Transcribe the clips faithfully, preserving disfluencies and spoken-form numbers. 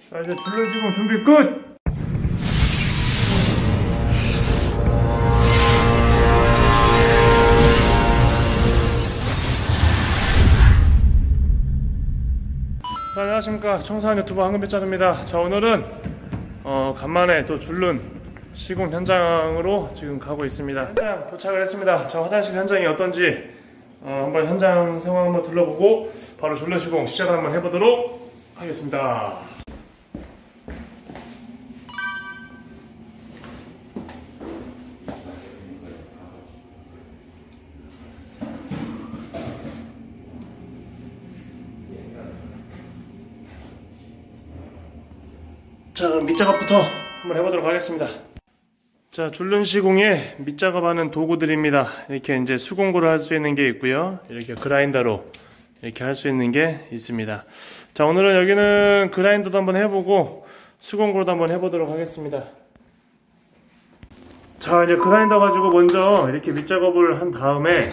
자, 이제 줄눈 시공 준비 끝! 자, 안녕하십니까. 청소한 유튜버 황금빛자루입니다. 자, 오늘은 어, 간만에 또 줄눈 시공 현장으로 지금 가고 있습니다. 현장 도착을 했습니다. 자, 화장실 현장이 어떤지 어, 한번 현장 상황 한번 둘러보고 바로 줄눈 시공 시작을 한번 해보도록 하겠습니다. 자, 그럼 밑작업부터 한번 해보도록 하겠습니다. 자, 줄눈 시공에 밑작업하는 도구들입니다. 이렇게 이제 수공구를 할 수 있는 게 있고요. 이렇게 그라인더로 이렇게 할 수 있는 게 있습니다. 자, 오늘은 여기는 그라인더도 한번 해보고 수공구로도 한번 해보도록 하겠습니다. 자, 이제 그라인더 가지고 먼저 이렇게 밑작업을 한 다음에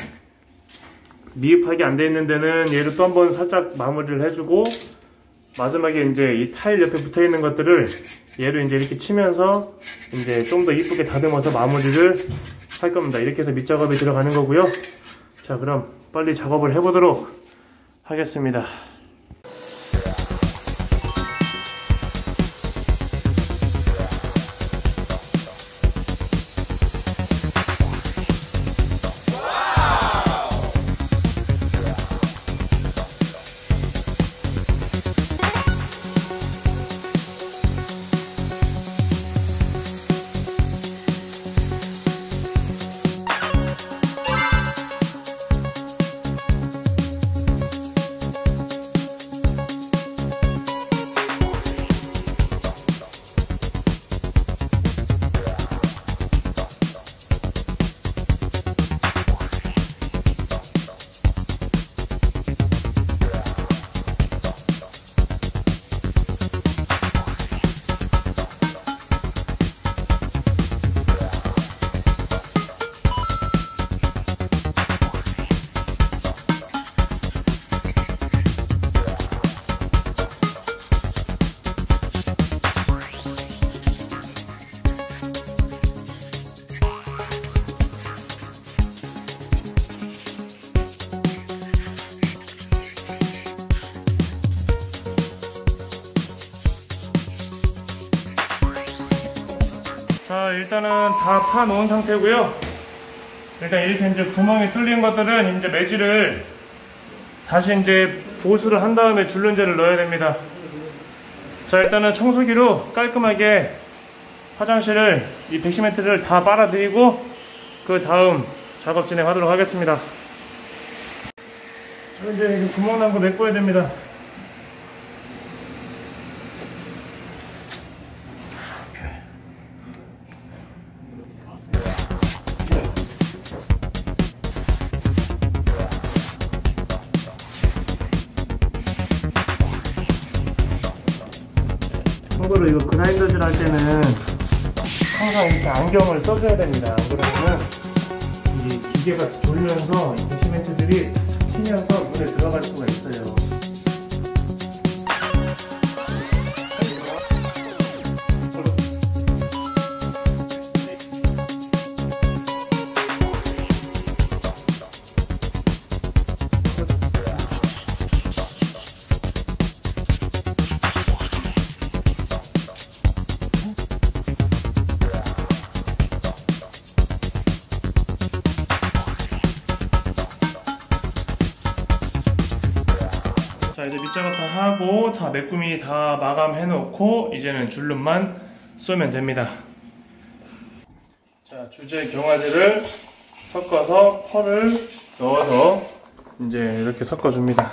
미흡하게 안 돼 있는 데는 얘를 또 한번 살짝 마무리를 해주고 마지막에 이제 이 타일 옆에 붙어 있는 것들을 얘를 이제 이렇게 치면서 이제 좀 더 이쁘게 다듬어서 마무리를 할 겁니다. 이렇게 해서 밑작업이 들어가는 거고요. 자, 그럼 빨리 작업을 해보도록 하겠습니다. 자, 일단은 다 파 놓은 상태고요. 일단 이렇게 이제 구멍이 뚫린 것들은 이제 매질을 다시 이제 보수를 한 다음에 줄눈제를 넣어야 됩니다. 자, 일단은 청소기로 깔끔하게 화장실을 이 백시멘트를 다 빨아들이고 그 다음 작업 진행하도록 하겠습니다. 자, 이제 구멍 난 거 메꿔야 됩니다. 참고로 이거 그라인더질 할 때는 항상 이렇게 안경을 써줘야 됩니다. 안 그러면 이 기계가 돌면서 이 시멘트들이 튀면서 눈에 들어갈 수가 있어요. 자, 이제 밑작업 다 하고 다 메꾸미 다 마감해 놓고 이제는 줄눈만 쏘면 됩니다. 자, 주제 경화제를 섞어서 펄을 넣어서 이제 이렇게 섞어줍니다.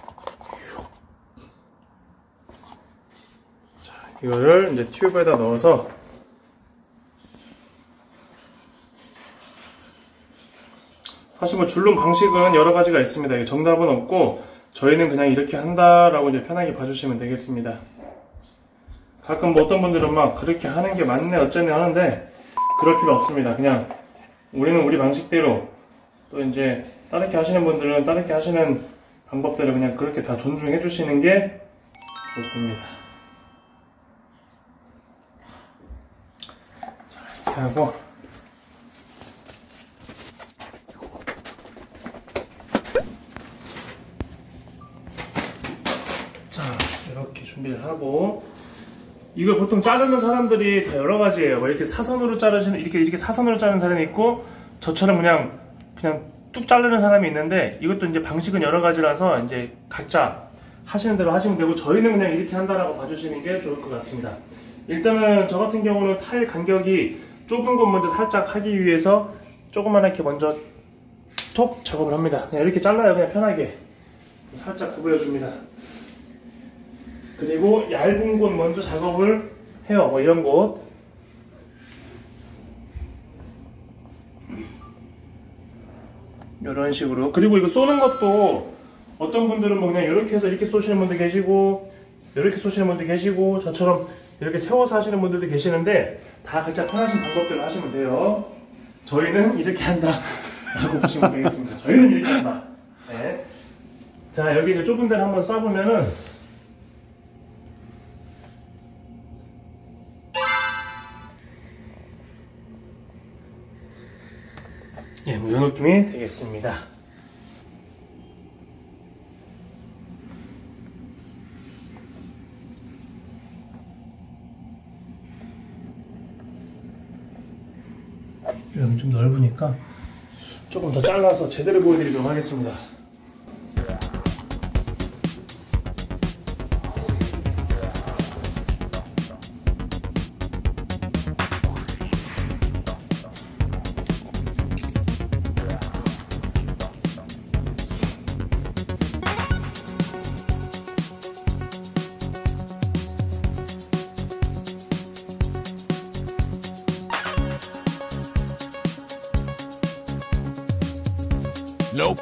자, 이거를 이제 튜브에다 넣어서 사실 뭐 줄눈 방식은 여러 가지가 있습니다. 정답은 없고 저희는 그냥 이렇게 한다라고 이제 편하게 봐주시면 되겠습니다. 가끔 뭐 어떤 분들은 막 그렇게 하는 게 맞네 어쩌네 하는데 그럴 필요 없습니다. 그냥 우리는 우리 방식대로 또 이제 다르게 하시는 분들은 다르게 하시는 방법대로 그냥 그렇게 다 존중해 주시는 게 좋습니다. 하고 자 이렇게 준비를 하고 이걸 보통 자르는 사람들이 다 여러 가지예요. 뭐 이렇게 사선으로 자르시는 이렇게 이렇게 사선으로 자르는 사람이 있고 저처럼 그냥 그냥 뚝 자르는 사람이 있는데 이것도 이제 방식은 여러 가지라서 이제 각자 하시는 대로 하시면 되고 저희는 그냥 이렇게 한다라고 봐주시는 게 좋을 것 같습니다. 일단은 저 같은 경우는 타일 간격이 좁은 것 먼저 살짝 하기 위해서 조그만하게 먼저 톡 작업을 합니다. 그냥 이렇게 잘라요. 그냥 편하게 살짝 구부려줍니다. 그리고 얇은 곳 먼저 작업을 해요. 뭐 이런 곳 이런 식으로. 그리고 이거 쏘는 것도 어떤 분들은 뭐 그냥 이렇게 해서 이렇게 쏘시는 분도 계시고 이렇게 쏘시는 분도 계시고 저처럼 이렇게 세워서 하시는 분들도 계시는데 다 각자 편하신 방법대로 하시면 돼요. 저희는 이렇게 한다 라고 보시면 되겠습니다. 저희는 이렇게 한다. 네. 자 여기 이제 좁은 데를 한번 쏴보면은 예, 뭐 이런 느낌이 되겠습니다. 여기 좀 넓으니까 조금 더 잘라서 제대로 보여드리도록 하겠습니다. Nope.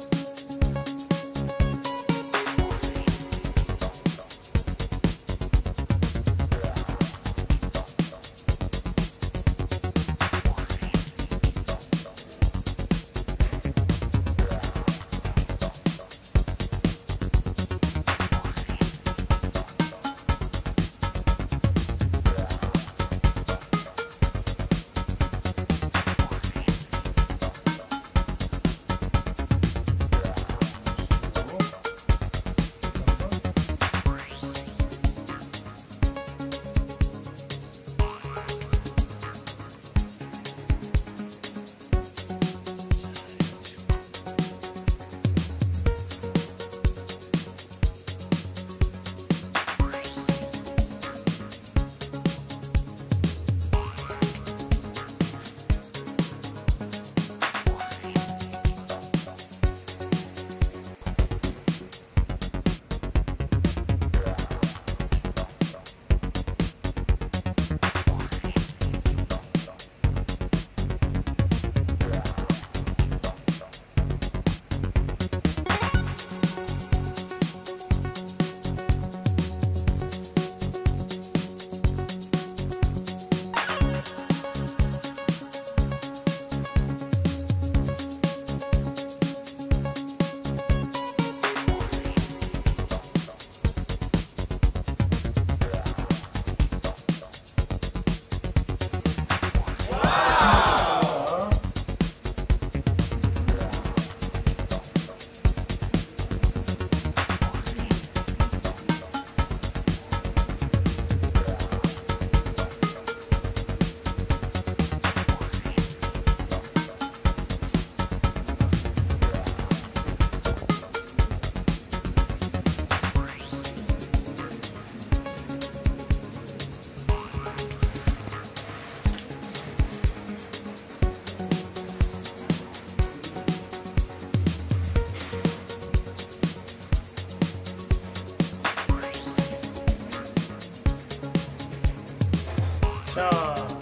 자,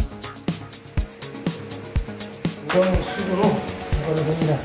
이런 식으로 작업을 합니다.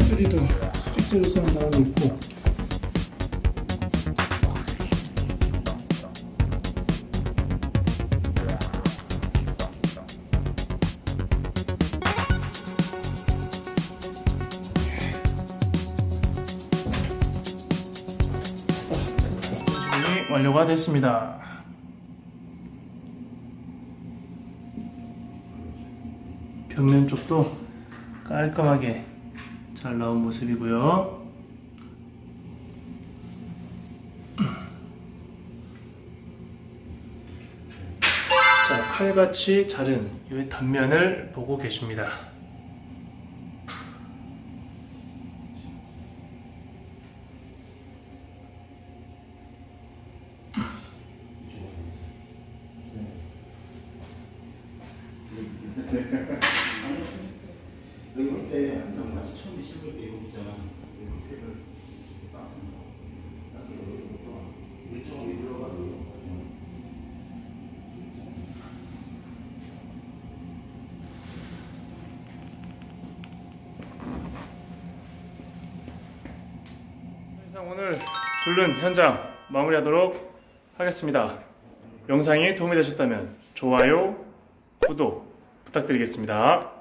테두리도 스틱스로 쓰는 사람도 있고. 준비 완료가 됐습니다. 벽면 쪽도 깔끔하게 잘 나온 모습이고요. 자, 칼같이 자른 이 단면을 보고 계십니다. 여기 올 때 항상 마치 처음에 씹을 때 이거 있잖아. 이거 탭을 딱 딱 여기서부터 일정하게 들어가고. 이상 오늘 줄눈 현장 마무리하도록 하겠습니다. 영상이 도움이 되셨다면 좋아요, 구독 부탁드리겠습니다.